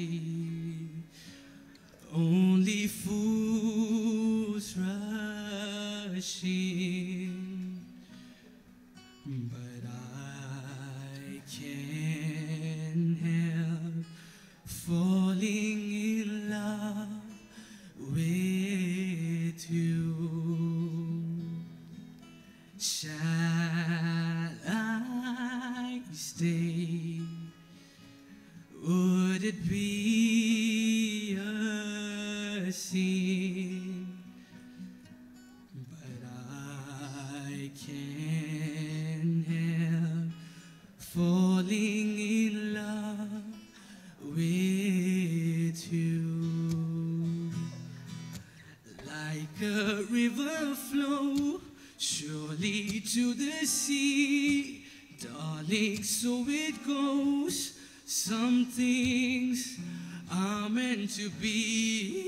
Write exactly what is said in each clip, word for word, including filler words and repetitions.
only fools rush in, but I can't help falling in love with you. Shall I stay? Would it be a sin? But I can't help falling in love with you. Like a river flow surely to the sea, darling, so it goes. Some things are meant to be.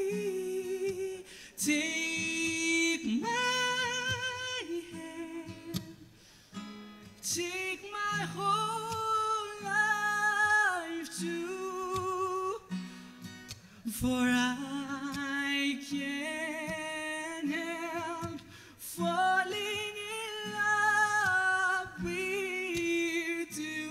Take my hand, take my whole life too, for I can't help falling in love with you.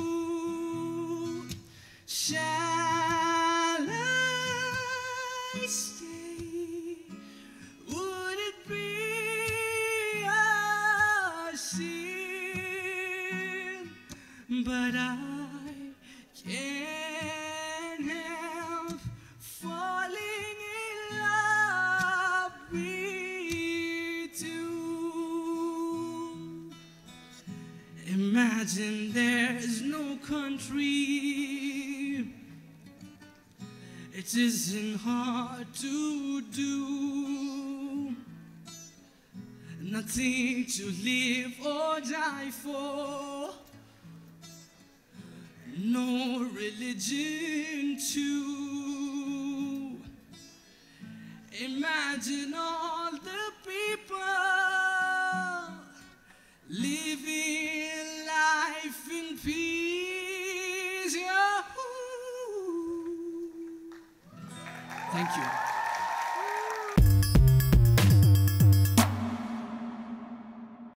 Shall I stay? Would it be a sin? But I can't help falling in love with you. Imagine there's no country, it isn't hard to do, nothing to live or die for, no religion too. Imagine all the people living life in peace. Yeah. Thank you.